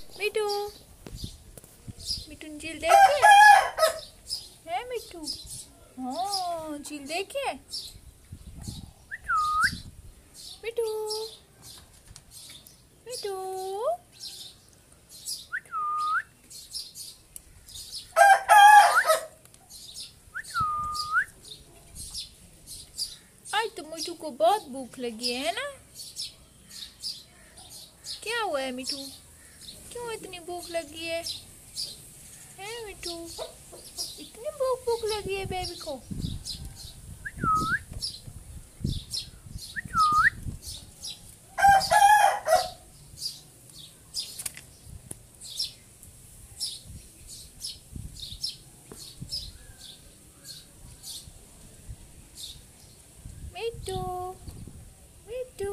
मिठू, मिठू झील देखिए है मिठू। हाँ झील देखिए मिठू, मिठू। आज तो मिठू को बहुत भूख लगी है ना। क्या हुआ है मिठू, क्यों इतनी भूख लगी है मिठू? इतनी भूख लगी है बेबी को। मिठू, मिठू।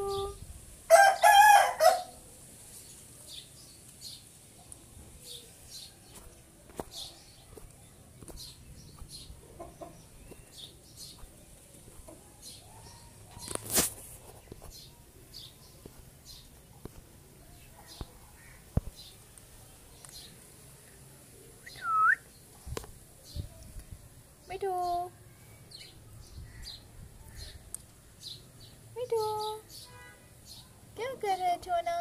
मिठू, मिठू, क्या कर रहे छोना?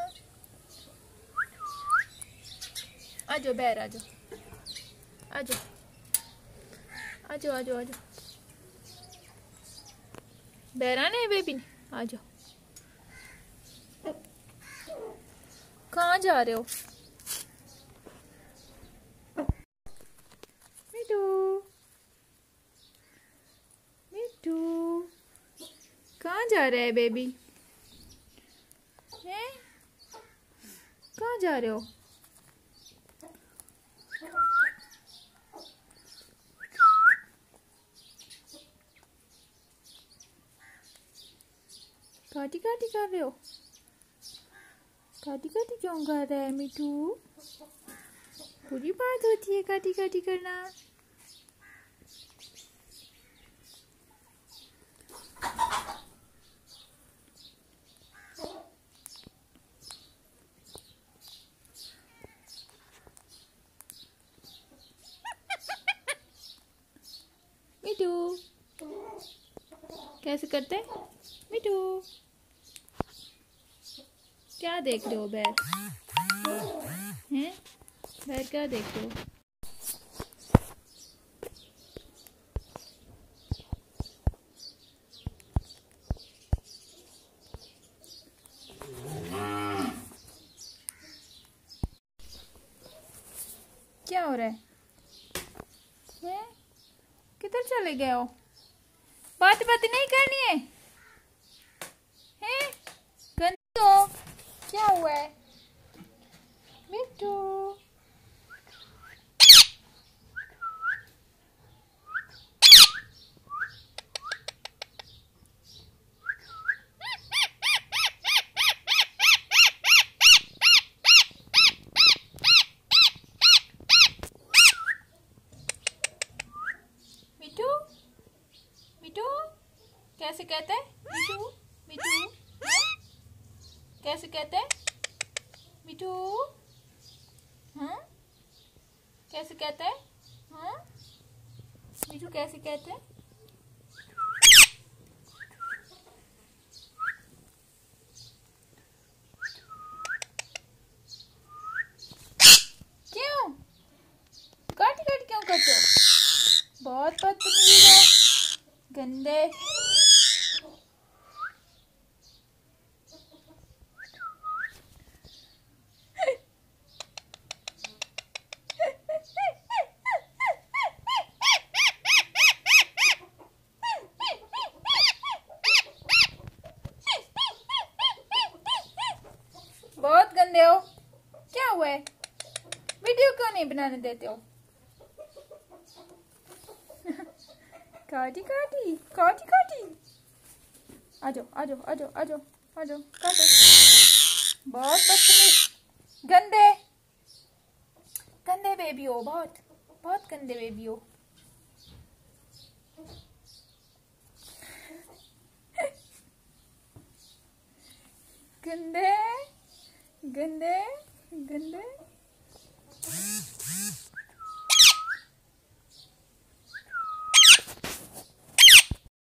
आजो बैर, आजो आजो आजो आजो आजो। बैराना है बेबी ने, आजो। कहाँ जा रहे हो मिठू? मिठू कहाँ जा रहे हैं बेबी? हैं? कहाँ जा रहे हो? काटी काटी कर रहे हो? काटी काटी क्यों कर रहा है मिठू? बुरी बात होती है काटी काटी करना। मिठू कैसे करते मिठू? क्या देख रहे हो बैर? हैं बैर क्या देख रहे हो? क्या हो रहा है? हैं? किधर चले गए हो? बात नहीं करनी है? हैं? गंदे हो? क्या हुआ है मिठू? मिठू, मिठू कैसे कहते हैं मिठू? मिठू कैसे कहते हैं मिठू? हाँ कैसे कहते हैं? हाँ मिठू कैसे कहते हैं? क्यों काटी काटी क्यों करते हो? बहुत बदतमीज है, गंदे। बहुत गंदे हो। क्या हुआ है? वीडियो क्यों नहीं बनाने देते हो? काटी काटी काटी काटी। आजो आजो आजो आजो आजो काटो। बहुत बदतमीज, गंदे गंदे बेबी हो, बहुत बहुत गंदे बेबी हो। गंदे गंदे गंदे।